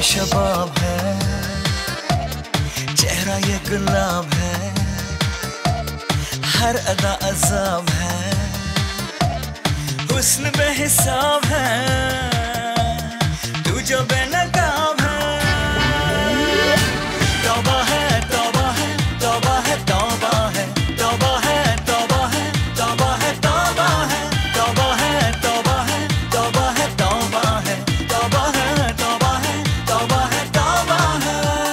शबाब है, चेहरा ये गुलाब है, हर अदा अजाब है, हुस्न बेहिसाब है, तू जो बेनकाब है। तौबा है, तौबा है, तौबा है, तौबा है, तौबा है, तौबा है, तौबा है, तौबा है, तौबा है, तौबा है, तौबा है, तौबा है, तौबा है, तौबा है, तौबा है, तौबा है।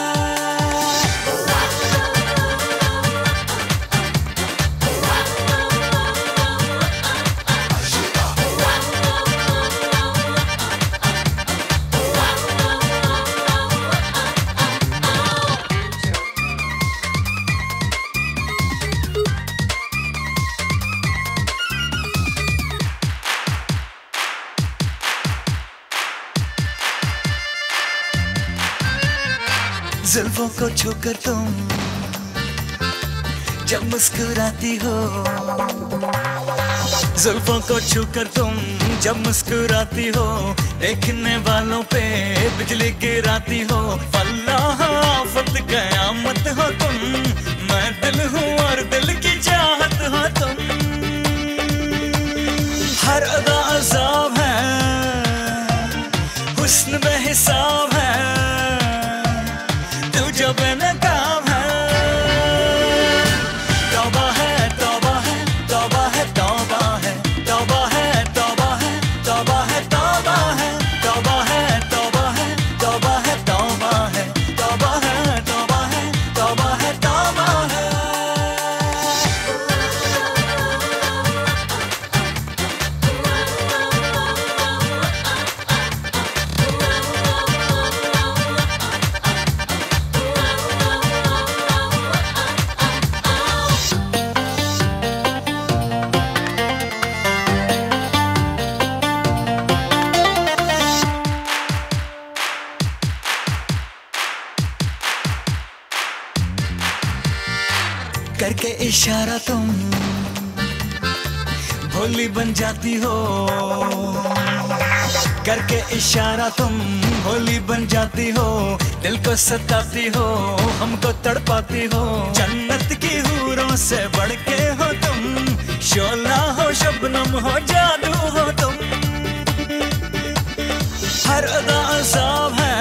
जुल्फों को छूकर तुम जब मुस्कुराती हो, जुल्फों को छूकर तुम जब मुस्कुराती हो, देखने वालों पे बिजली गिराती हो। अल्लाह आफत कयामत हो तुम, मैं दिल हूँ और दिल की चाहत हो तुम। हर अदा अजाब है, हुस्न बेहिसाब है, तू जो बेनकाब है। तौबा है, तौबा है, तौबा है, तौबा है, तौबा है, तौबा है, तौबा है, तौबा है, तौबा है, तौबा है, तौबा है, तौबा है, तौबा है, तौबा है, तौबा है, तौबा है। करके इशारा तुम भोली बन जाती हो, करके इशारा तुम भोली बन जाती हो, दिल को सताती हो, हमको तड़पाती हो। जन्नत की हूरों से बढ़ के हो तुम, शोला हो, शबनम हो, जादू हो तुम। हर अदा अजाब है,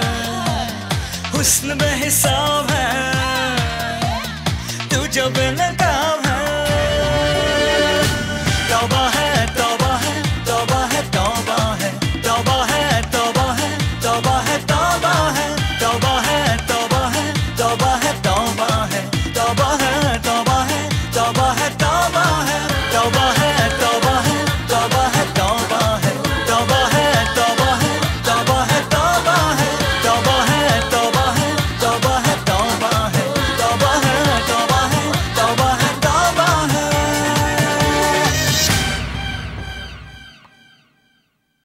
हुस्न बेहिसाब है, तू जो बेनकाब